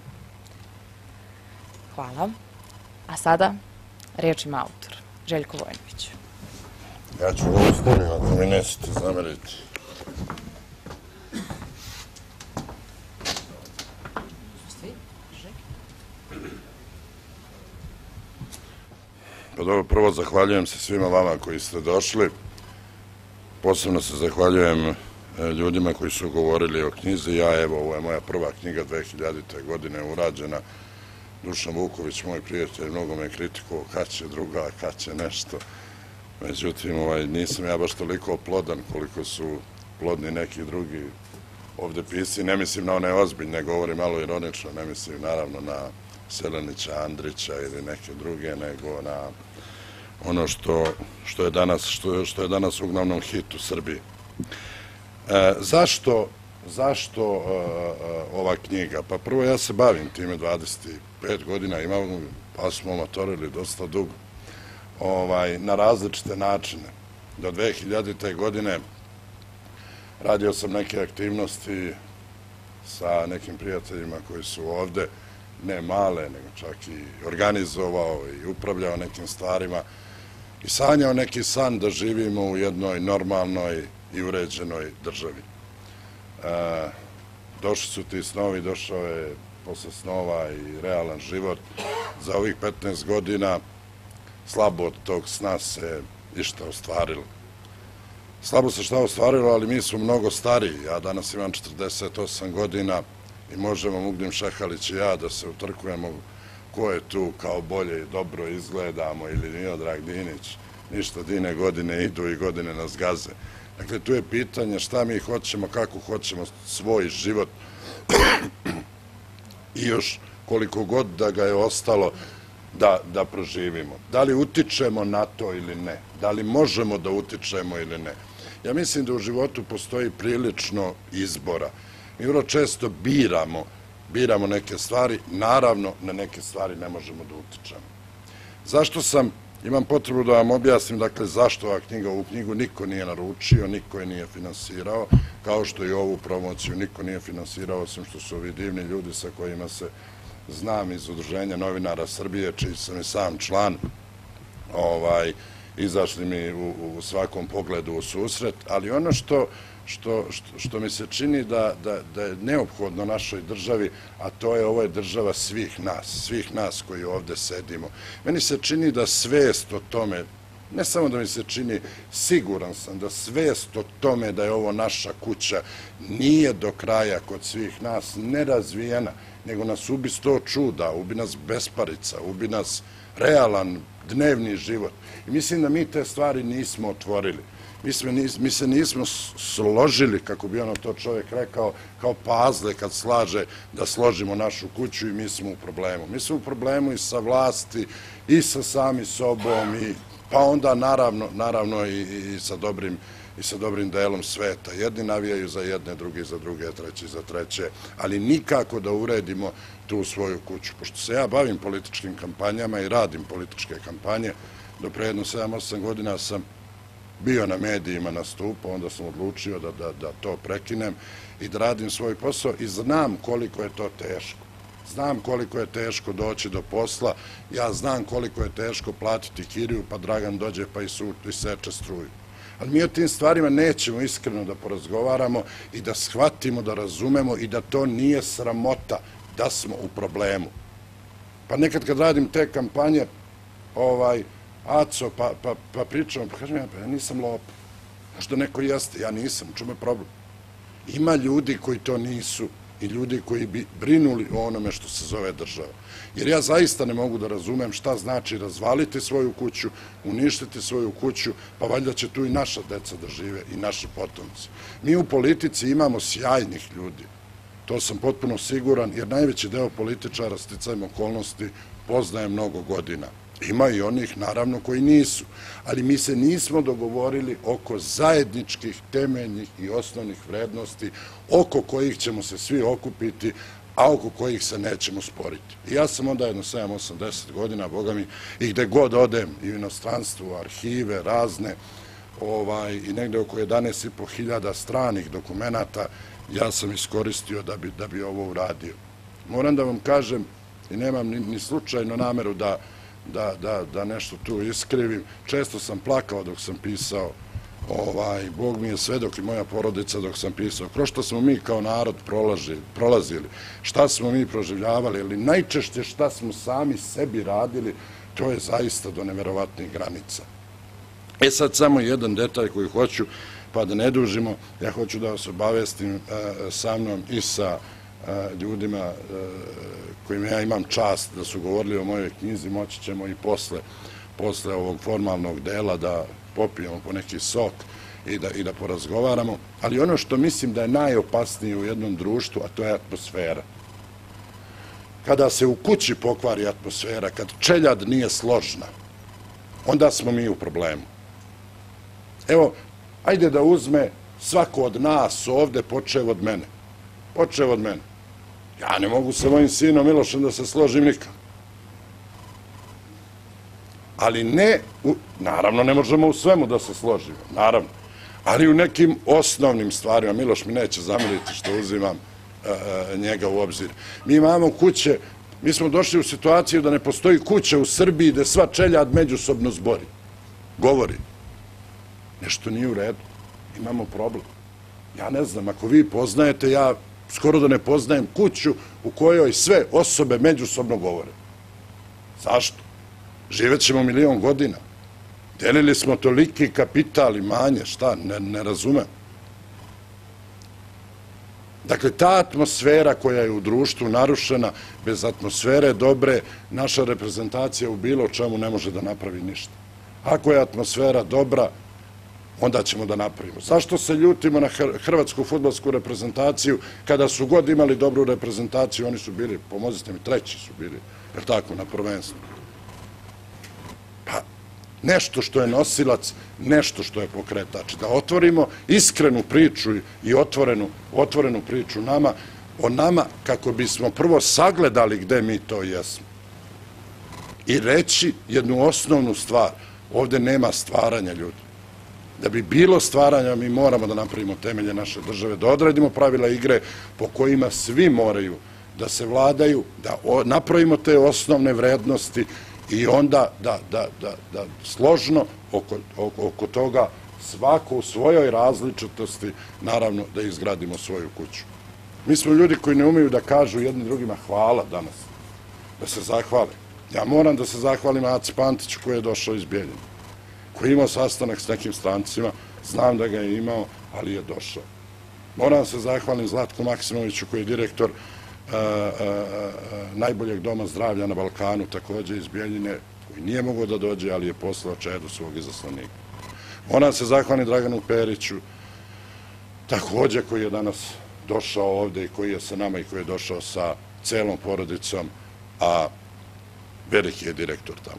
Hvala. A sada reč ima autor, Željko Vojinović. Ja ću ovo snimiti, ako mi nećete zameriti. Pa dobro, prvo zahvaljujem se svima vama koji ste došli. Posebno se zahvaljujem ljudima koji su govorili o knjizi. Ovo je moja prva knjiga 2000. godine urađena. Dušan Vuković, moj prijatelj, mnogo me kritikuo kad će druga, kad će nešto. Međutim, nisam ja baš toliko plodan koliko su plodni neki drugi ovde pisci. Ne mislim na one ozbiljne, govorim malo ironično, ne mislim naravno na Selenića, Andrića ili neke druge, nego na ono što je danas uglavnom hit u Srbiji. Zašto ova knjiga? Pa prvo, ja se bavim time 25 godina, pa smo motorili dosta dugo, na različite načine. Do 2000. godine radio sam neke aktivnosti sa nekim prijateljima koji su ovde, ne male, nego čak i organizovao i upravljao nekim stvarima i sanjao neki san da živimo u jednoj normalnoj i uređenoj državi. Došli su ti snovi, došao je posle snova i realan život. Za ovih 15 godina slabo od tog sna se išta ostvarilo. Slabo se šta ostvarilo, ali mi smo mnogo stariji. Ja danas imam 48 godina i možemo Mugdim Šehalić i ja da se utrkujemo ko je tu kao bolje i dobro izgledamo ili Miodrag Dinić. Ništa, dine godine idu i godine nas gaze. Dakle, tu je pitanje šta mi hoćemo, kako hoćemo svoj život i još koliko god da ga je ostalo da proživimo. Da li utičemo na to ili ne? Da li možemo da utičemo ili ne? Ja mislim da u životu postoji prilično izbora. Mi vrlo često biramo neke stvari, naravno na neke stvari ne možemo da utičemo. Imam potrebu da vam objasnim, dakle, zašto ova knjiga, ovu knjigu niko nije naručio, niko je nije finansirao, kao što i ovu promociju niko nije finansirao, osim što su ovi divni ljudi sa kojima se znam iz Udruženja novinara Srbije, čiji sam i sam član, izašli mi u svakom pogledu u susret, ali ono što mi se čini da je neophodno našoj državi, a to je ovo je država svih nas koji ovde sedimo. Meni se čini da svest o tome, ne samo da mi se čini, siguran sam da svest o tome da je ovo naša kuća nije do kraja kod svih nas nerazvijena, nego nas ubi 100 čuda, ubi nas besparica, ubi nas realan dnevni život. I mislim da mi te stvari nismo otvorili. Mi se nismo složili, kako bi ono to čovjek rekao, kao pazle kad slaže da složimo našu kuću i mi smo u problemu. Mi smo u problemu i sa vlasti, i sa sami sobom, i pa onda naravno i sa dobrim delom sveta. Jedni navijaju za jedne, drugi za druge, treći za treće, ali nikako da uredimo tu svoju kuću. Pošto se ja bavim političkim kampanjama i radim političke kampanje, do pre jedno 7-8 godina sam bio na medijima nastupa, onda sam odlučio da to prekinem i da radim svoj posao i znam koliko je to teško. Znam koliko je teško doći do posla, ja znam koliko je teško platiti kiriju, pa Dragan dođe pa i seče struju. Ali mi o tim stvarima nećemo iskreno da porazgovaramo i da shvatimo, da razumemo i da to nije sramota da smo u problemu. Pa nekad kad radim te kampanje, Aco, pa pričamo, pa kažem ja nisam lopov. Možda neko jeste, ja nisam, u čemu je problem? Ima ljudi koji to nisu i ljudi koji bi brinuli o onome što se zove država. Jer ja zaista ne mogu da razumem šta znači razvaliti svoju kuću, uništiti svoju kuću, pa valjda će tu i naša deca da žive i naši potomci. Mi u politici imamo sjajnih ljudi. To sam potpuno siguran, jer najveći deo političara sticajem okolnosti poznaje mnogo godina. Ima i onih, naravno, koji nisu. Ali mi se nismo dogovorili oko zajedničkih, temeljnih i osnovnih vrednosti, oko kojih ćemo se svi okupiti, a oko kojih se nećemo sporiti. I ja sam onda jedno 7, 8, 10 godina, boga mi, i gde god odem, i u inostranstvu, arhive, razne, i negde oko 11.500 stranih dokumenata, ja sam iskoristio da bi ovo uradio. Moram da vam kažem, i nemam ni slučajno nameru da nešto tu iskrivim, često sam plakao dok sam pisao, Bog mi je svedok i moja porodica dok sam pisao, kroz što smo mi kao narod prolazili, šta smo mi proživljavali, ali najčešće šta smo sami sebi radili, to je zaista do neverovatnih granica. Sad samo jedan detalj koji hoću, pa da ne dužimo, ja hoću da vas obavestim sa mnom i sa ljudima kojima ja imam čast da su govorili o mojoj knjizi, moći ćemo i posle ovog formalnog dela da popijemo po neki sok i da porazgovaramo, ali ono što mislim da je najopasnije u jednom društvu, a to je atmosfera. Kada se u kući pokvari atmosfera, kad čeljad nije složna, onda smo mi u problemu. Evo, ajde da uzme svako od nas ovde, počev od mene. Počev od mene. Ja ne mogu sa mojim sinom Milošem da se složim nikad. Ali ne, naravno ne možemo u svemu da se složimo, naravno, ali u nekim osnovnim stvarima, Miloš mi neće zameriti što uzimam njega u obzir. Mi imamo kuće, mi smo došli u situaciju da ne postoji kuća u Srbiji gde sva čeljad međusobno zbori, govori. Nešto nije u redu, imamo problem. Ja ne znam, ako vi poznajete, ja skoro da ne poznajem kuću u kojoj sve osobe međusobno govore. Zašto? Živet ćemo 1.000.000 godina. Delili smo toliki kapital i manje, šta, ne razumem. Dakle, ta atmosfera koja je u društvu narušena, bez atmosfere dobre, naša reprezentacija u bilo čemu ne može da napravi ništa. Ako je atmosfera dobra, onda ćemo da napravimo. Zašto se ljutimo na hrvatsku fudbalsku reprezentaciju? Kada su god imali dobru reprezentaciju, oni su bili, pomozite mi, treći su bili, je li tako, na prvenstvu. Pa, nešto što je nosilac, nešto što je pokretač. Da otvorimo iskrenu priču i otvorenu priču o nama, kako bismo prvo sagledali gde mi to jesmo. I reći jednu osnovnu stvar. Ovde nema stvaranja ljudi. Da bi bilo stvaranja, mi moramo da napravimo temelje naše države, da odredimo pravila igre po kojima svi moraju da se vladaju, da napravimo te osnovne vrednosti i onda da složno oko toga svako u svojoj različitosti, naravno, da izgradimo svoju kuću. Mi smo ljudi koji ne umeju da kažu jednim drugima hvala danas, da se zahvale. Ja moram da se zahvalim Aci Pantiću koji je došao iz Bijeljine, koji je imao sastanak s nekim strancima, znam da ga je imao, ali je došao. Moram da se zahvalim Zlatku Maksimoviću koji je direktor najboljeg doma zdravlja na Balkanu, takođe iz Bijeljine, koji nije mogao da dođe, ali je poslao Čedu svog izaslanika. Moram da se zahvalim Draganu Periću, takođe koji je danas došao ovde i koji je sa nama i koji je došao sa celom porodicom, a veliki je direktor tamo.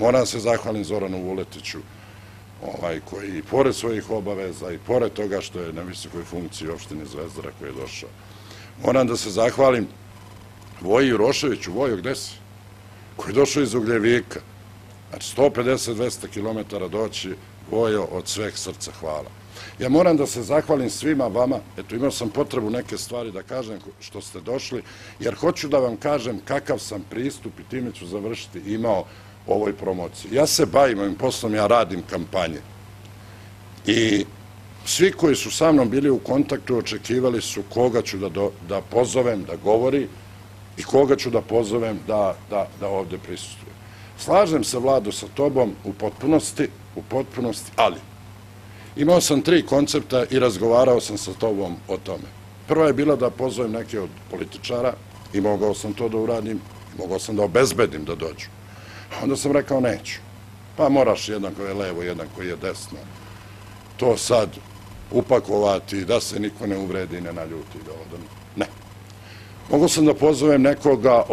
Moram se zahvalim Zoranu Vuletiću, koji i pored svojih obaveza i pored toga što je na visokoj funkciji opštine Zvezdara koji je došao. Moram da se zahvalim Voji Juroševiću, Vojo, gde si? Koji je došao iz Ugljevika. Znači, 150-200 km doći, Vojo, od sveg srca hvala. Ja moram da se zahvalim svima vama, eto, imao sam potrebu neke stvari da kažem što ste došli, jer hoću da vam kažem kakav sam pristup, i time ću završiti, imao ovoj promociji. Ja se bavim ovim poslom, ja radim kampanje. I svi koji su sa mnom bili u kontaktu očekivali su koga ću da pozovem da govori i koga ću da pozovem da ovde prisustuje. Slažem se, Vlado, sa tobom u potpunosti, ali imao sam 3 koncepta i razgovarao sam sa tobom o tome. Prva je bila da pozovem neke od političara i mogao sam to da uradim, mogao sam da obezbedim da dođu. Onda sam rekao neću. Pa moraš jedan koji je levo, jedan koji je desno. To sad upakovati, da se niko ne uvredi i ne naljuti. Ne. Mogao sam da pozovem nekoga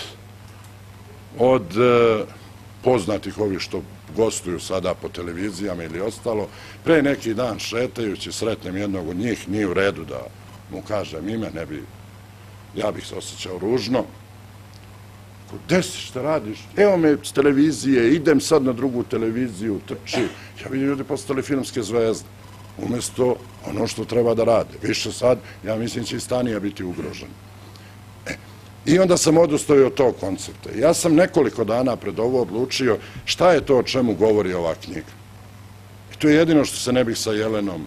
od poznatih ovih što gostuju sada po televizijama ili ostalo. Pre neki dan šetajući sretnem jednog od njih, nije u redu da mu kažem ime, ja bih se osjećao ružno. Gde si, šta radiš? Evo me s televizije, idem sad na drugu televiziju, trči. Ja vidim, ljudi postali filmske zvezde. Umesto ono što treba da rade. Više sad, ja mislim, će i Stanija biti ugrožen. I onda sam odustavio od tog koncepta. Ja sam nekoliko dana pred ovo odlučio šta je to o čemu govori ova knjiga. I to je jedino što se ne bih sa Jelenom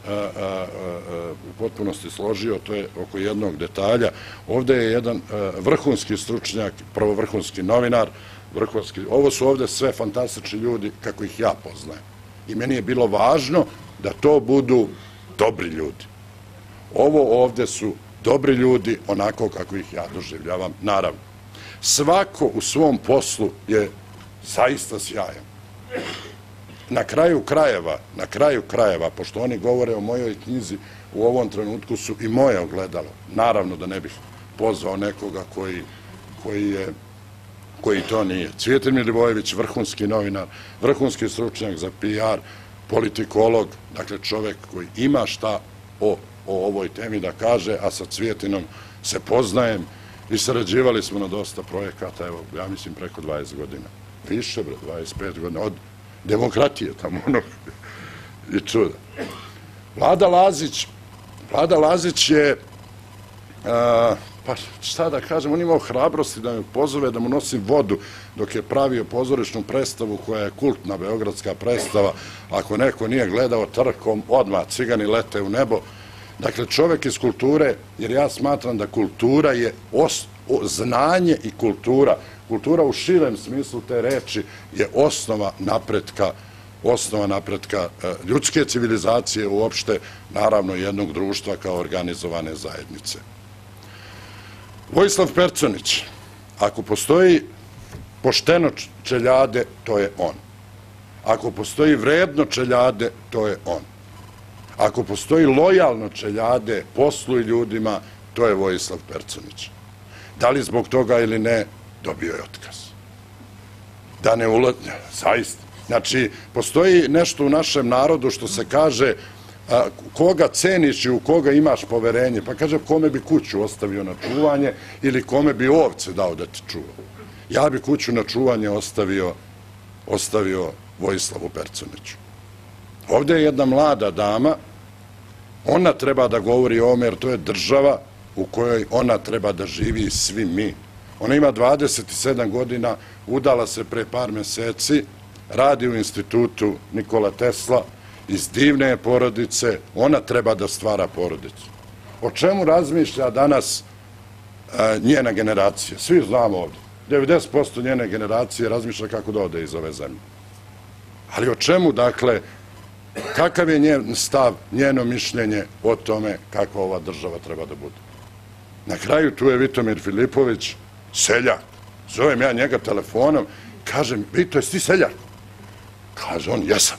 u potpunosti složio, to je oko jednog detalja. Ovde je jedan vrhunski stručnjak, prvo vrhunski novinar, ovo su ovde sve fantastični ljudi kako ih ja poznajem. I meni je bilo važno da to budu dobri ljudi. Ovo ovde su dobri ljudi onako kako ih ja doživljavam, naravno. Svako u svom poslu je zaista sjajan. Na kraju krajeva, pošto oni govore o mojoj knjizi, u ovom trenutku su i moje ogledalo. Naravno da ne bih pozvao nekoga koji to nije. Cvijetin Milivojević, vrhunski novinar, vrhunski stručnjak za PR, politikolog, dakle čovek koji ima šta o ovoj temi da kaže, a sa Cvijetinom se poznajem i sarađivali smo na dosta projekata, evo, ja mislim preko 20 godina. Više, 25 godina, od demokratije tamo, ono, i čuda. Vlada Lazić je, pa šta da kažem, on imao hrabrosti da me pozove, da mu nosim vodu dok je pravio pozorišnu predstavu koja je kultna beogradska predstava. Ako neko nije gledao trkom, odmah cigani lete u nebo. Dakle, čovek iz kulture, jer ja smatram da kultura je znanje i kultura u širem smislu te reči je osnova napretka ljudske civilizacije uopšte, naravno jednog društva kao organizovane zajednice. Vojislav Perconić, ako postoji pošteno čeljade, to je on. Ako postoji vredno čeljade, to je on. Ako postoji lojalno čeljade poslu i ljudima, to je Vojislav Perconić. Da li zbog toga ili ne, dobio je otkaz. Da ne ulazi, zaista. Znači, postoji nešto u našem narodu što se kaže koga ceniš i u koga imaš poverenje. Pa kaže, kome bi kuću ostavio na čuvanje ili kome bi ovce dao da ti čuva. Ja bi kuću na čuvanje ostavio Vojislavu Perconiću. Ovde je jedna mlada dama, ona treba da govori o ovome, jer to je država u kojoj ona treba da živi i svi mi. Ona ima 27 godina, udala se pre par meseci, radi u institutu Nikola Tesla, iz divne je porodice, ona treba da stvara porodicu. O čemu razmišlja danas njena generacija? Svi znamo ovde. 90% njene generacije razmišlja kako da ode iz ove zemlje. Ali o čemu, dakle, kakav je njen stav, njeno mišljenje o tome kakva ova država treba da bude? Na kraju tu je Vitomir Filipović, seljak. Zovem ja njega telefonom, kažem, Vito, jesi ti seljak? Kaže on, jesam.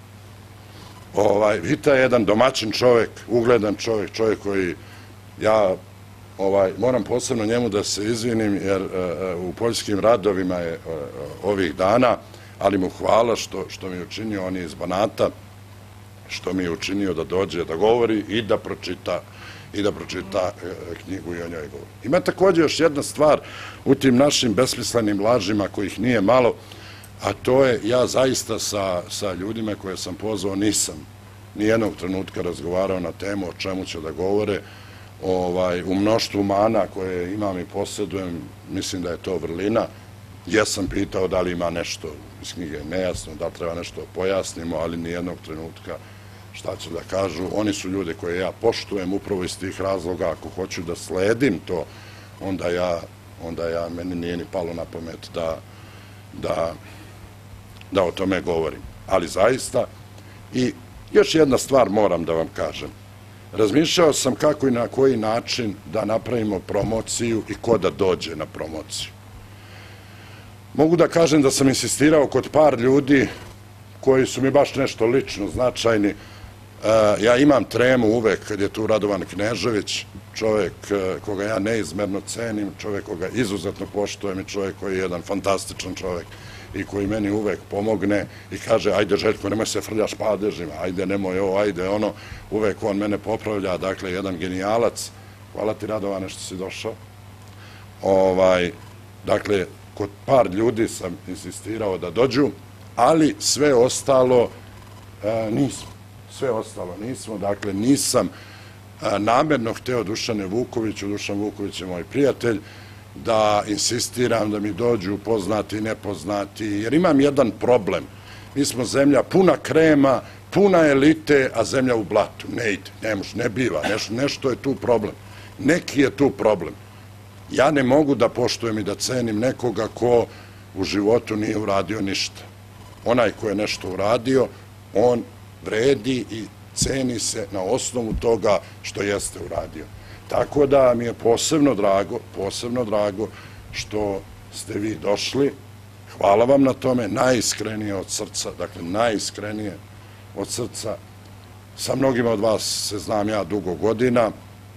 Vita je jedan domaćin čovek, ugledan čovek, čovek koji ja moram posebno njemu da se izvinim, jer u poljskim radovima je ovih dana, ali mu hvala što mi je učinio, on je iz Banata, što mi je učinio da dođe, da govori i da pročita knjigu i o njoj govori. Ima također još jedna stvar u tim našim besmislenim lažima, kojih nije malo, a to je, ja zaista sa ljudima koje sam pozvao nisam nijednog trenutka razgovarao na temu o čemu će da govore. U mnoštvu mana koje imam i posjedujem, mislim da je to vrlina. Jesam pitao da li ima nešto iz knjige nejasno, da li treba nešto pojasnimo, ali nijednog trenutka šta će da kažu. Oni su ljude koje ja poštujem upravo iz tih razloga. Ako hoću da sledim to, onda meni nije ni palo na pamet da o tome govorim. Ali zaista, i još jedna stvar moram da vam kažem. Razmišljao sam kako i na koji način da napravimo promociju i ko da dođe na promociju. Mogu da kažem da sam insistirao kod par ljudi koji su mi baš nešto lično značajni. Ja imam tremu uvek kad je tu Radovan Knežević, čovjek koga ja neizmerno cenim, čovjek koga izuzetno poštujem i čovjek koji je jedan fantastičan čovjek i koji meni uvek pomogne i kaže, ajde Željko, nemoj se frljaš padežima, ajde nemoj ovo, ajde ono, uvek on mene popravlja, dakle, jedan genijalac. Hvala ti, Radovane, što si došao. Dakle, kod par ljudi sam insistirao da dođu, ali sve ostalo nismo. Sve ostalo nismo, dakle, nisam namerno hteo Dušane Vukoviću, Dušan Vuković je moj prijatelj, da insistiram da mi dođu poznati i nepoznati, jer imam jedan problem. Mi smo zemlja puna krema, puna elite, a zemlja u blatu. Ne ide, ne biva, nešto je tu problem. Neki je tu problem. Ja ne mogu da poštujem i da cenim nekoga ko u životu nije uradio ništa. Onaj ko je nešto uradio, on vredi i ceni se na osnovu toga što jeste uradio. Tako da mi je posebno drago što ste vi došli. Hvala vam na tome, najiskrenije od srca, dakle najiskrenije od srca. Sa mnogima od vas se znam ja dugo godina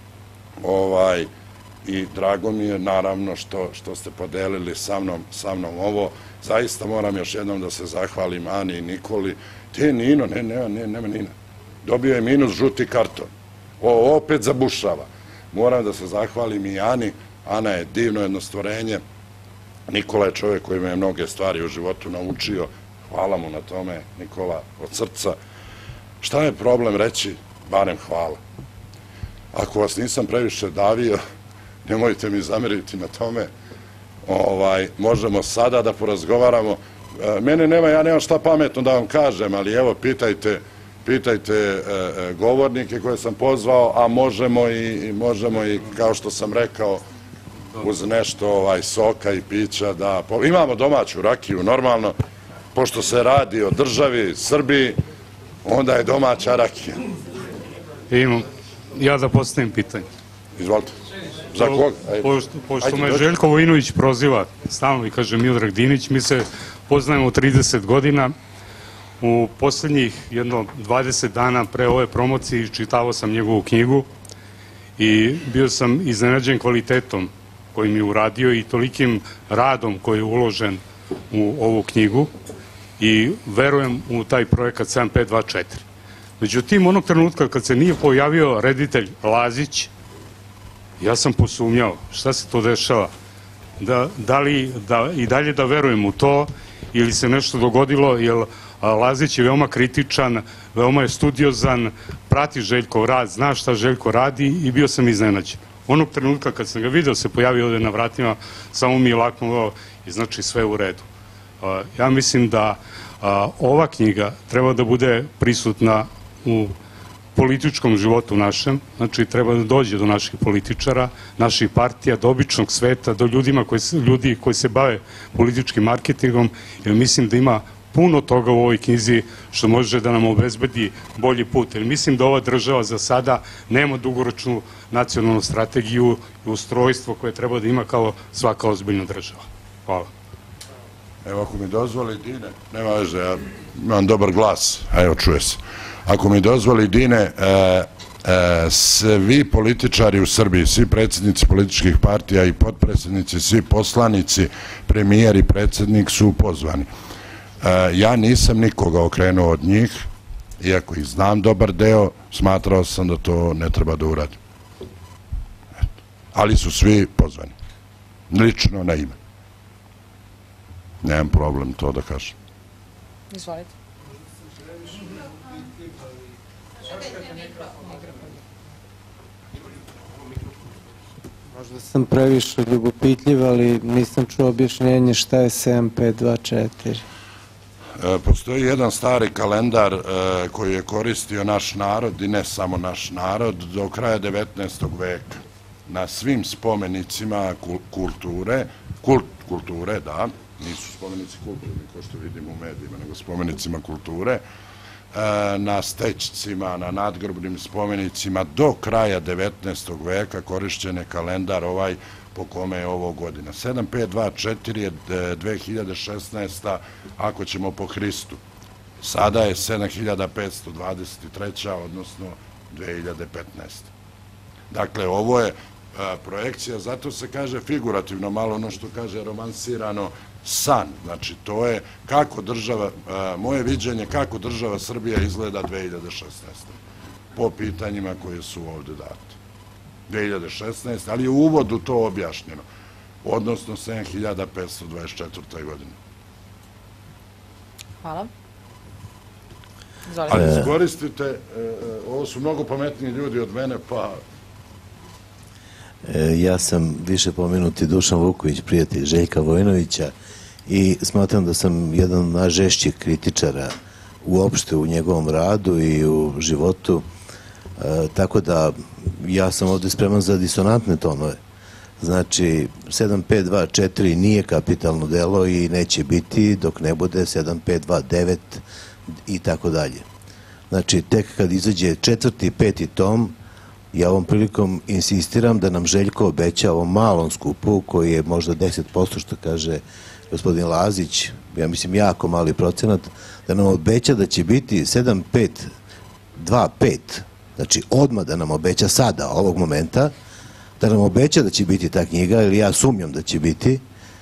i drago mi je naravno što ste podelili sa mnom ovo. Zaista moram još jednom da se zahvalim Ani i Nikoli. Te Nino, nema Nina. Dobio je minus žuti karton. Opet zabušava. Moram da se zahvalim i Ani. Ana je divno jedno stvorenje. Nikola je čovjek koji me je mnoge stvari u životu naučio. Hvala mu na tome, Nikola, od srca. Šta je problem reći? Barem hvala. Ako vas nisam previše davio, nemojte mi zameriti na tome. Možemo sada da porazgovaramo. Mene nema, ja nemam šta pametno da vam kažem, ali evo, pitajte govornike koje sam pozvao, a možemo i, kao što sam rekao, uz nešto soka i pića da... Imamo domaću rakiju, normalno, pošto se radi o državi, Srbiji, onda je domaća rakija. Imam, ja da postavim pitanje. Izvolite. Za koga? Pošto me Željko Vojinović proziva, stalno i kaže Miodrag Dinić, mi se poznajemo 30 godina. U poslednjih 20 dana pre ove promocije čitavao sam njegovu knjigu i bio sam iznenađen kvalitetom koji mi je uradio i tolikim radom koji je uložen u ovu knjigu i verujem u taj projekat 7524. Međutim, onog trenutka kad se nije pojavio reditelj Lazić, ja sam posumnjao šta se to dešava. Da li i dalje da verujem u to ili se nešto dogodilo, jer Lazić je veoma kritičan, veoma je studiozan, prati Željkov rad, zna šta Željko radi i bio sam iznenađen. Onog trenutka kad sam ga vidio se pojavio ovde na vratima, samo mi je laknulo i znači sve u redu. Ja mislim da ova knjiga treba da bude prisutna u političkom životu našem, znači treba da dođe do naših političara, naših partija, do običnog sveta, do ljudi koji se bave političkim marketingom, jer mislim da ima puno toga u ovoj knjizi što može da nam obezbedi bolji put. Jer mislim da ova država za sada nema dugoročnu nacionalnu strategiju i ustrojstvo koje treba da ima kao svaka ozbiljna država. Hvala. Evo, ako mi dozvoli Dine, nema veze, ja imam dobar glas, a evo čuje se. Ako mi dozvoli Dine, svi političari u Srbiji, svi predsjednici političkih partija i potpredsjednici, svi poslanici, premijer i predsjednik su pozvani. Ja nisam nikoga okrenuo od njih, iako ih znam dobar deo, smatrao sam da to ne treba da uradim. Ali su svi pozvani. Lično na ime. Nemam problem to da kažem. Izvolite. Možda sam previše ljubopitljiv, ali nisam čuo objašnjenje šta je 7524. Postoji jedan stari kalendar koji je koristio naš narod, i ne samo naš narod, do kraja 19. veka. Na svim spomenicima kulture, da, nisu spomenici kulturni, kao što vidimo u medijima, nego spomenicima kulture, na stećcima, na nadgrobnim spomenicima do kraja 19. veka korišćen je kalendar ovaj po kome je ovo godina. 7524 je 2016. ako ćemo po Hristu. Sada je 7523. odnosno 2015. Dakle, ovo je projekcija, zato se kaže figurativno, malo ono što kaže romansirano, san. Znači, to je kako država, moje viđenje kako država Srbija izgleda 2016. po pitanjima koje su ovde date. 2016, ali je u uvodu to objašnjeno, odnosno 7524. godine. Hvala. Ali iskoristite, ovo su mnogo pametniji ljudi od mene, pa... Ja sam više pomenuti Dušan Vuković, prijatelj Željka Vojinovića, i smatram da sam jedan od najžešćih kritičara uopšte u njegovom radu i u životu, tako da ja sam ovde spreman za disonantne tonove. Znači, 7524 nije kapitalno delo i neće biti dok ne bude 7529 i tako dalje. Znači, tek kad izađe 4. i 5. tom, ja ovom prilikom insistiram da nam Željko obeća ovom malom skupu, koji je možda 10%, što kaže gospodin Lazić, ja mislim jako mali procenat, da nam obeća da će biti 7525, znači odmah da nam obeća sada, ovog momenta, da nam obeća da će biti ta knjiga, ili ja sumnjam da će biti.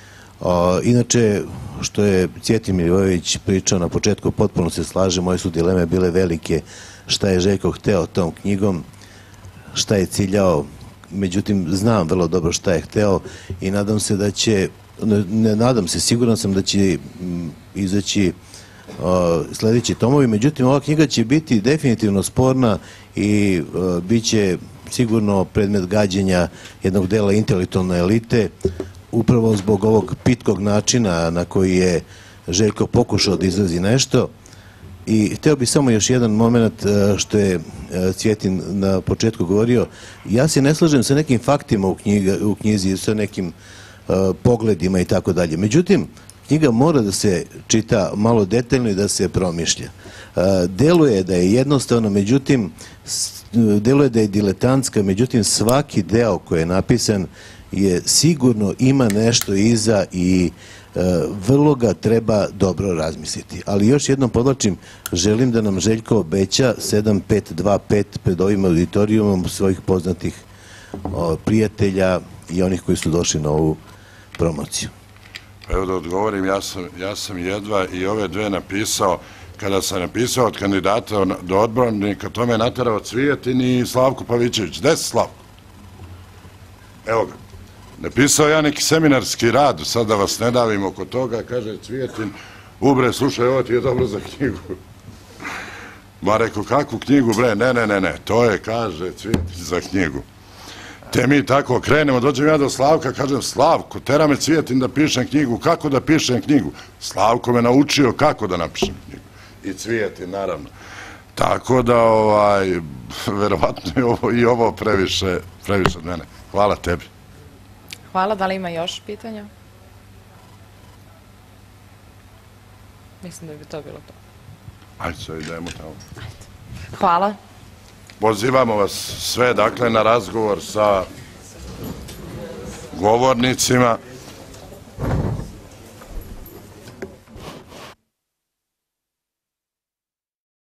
Inače, što je Cvjetin Milivojević pričao na početku, potpuno se slaže, moje su dileme bile velike šta je Željko hteo tom knjigom, šta je ciljao, međutim znam vrlo dobro šta je hteo i nadam se da će, ne nadam se, siguran sam da će izaći sledeći tomovi, međutim ova knjiga će biti definitivno sporna i bit će sigurno predmet gađenja jednog dela intelektualne elite, upravo zbog ovog pitkog načina na koji je Željko pokušao da izrazi nešto. I hteo bih samo još jedan moment što je Cvjetin na početku govorio. Ja se ne slažem sa nekim faktima u knjizi, sa nekim pogledima i tako dalje. Međutim, knjiga mora da se čita malo detaljno i da se promišlja. Deluje da je jednostavno, međutim, deluje da je diletantska, međutim, svaki deo koji je napisan je sigurno ima nešto iza i vrlo ga treba dobro razmisliti. Ali još jednom podlačim, želim da nam Željko obeća 7525 pred ovim auditorijumom svojih poznatih prijatelja i onih koji su došli na ovu promociju. Evo da odgovorim, ja sam jedva i ove dve napisao. Kada sam napisao od kandidata do odbornika, to me naterao Cvijetin i Slavko Pavićević. Gde si, Slavko? Evo ga. Napisao ja neki seminarski rad, sad da vas ne davim oko toga, kaže Cvijetin, ubre, slušaj, ovo ti je dobro za knjigu. Ma rekao, kakvu knjigu, bre? Ne, to je, kaže Cvijetin, za knjigu. Te mi tako krenemo, dođem ja do Slavka, kažem, Slavko, tera me Cvijetin da pišem knjigu, kako da pišem knjigu? Slavko me naučio kako da napišem knjigu. I Cvijetin, naravno. Tako da, verovatno je ovo previše od mene. Hvala tebi. Hvala, da li ima još pitanja? Mislim da bi to bilo to. Ajde, sad idemo tamo. Hvala. Pozivamo vas sve, dakle, na razgovor sa govornicima.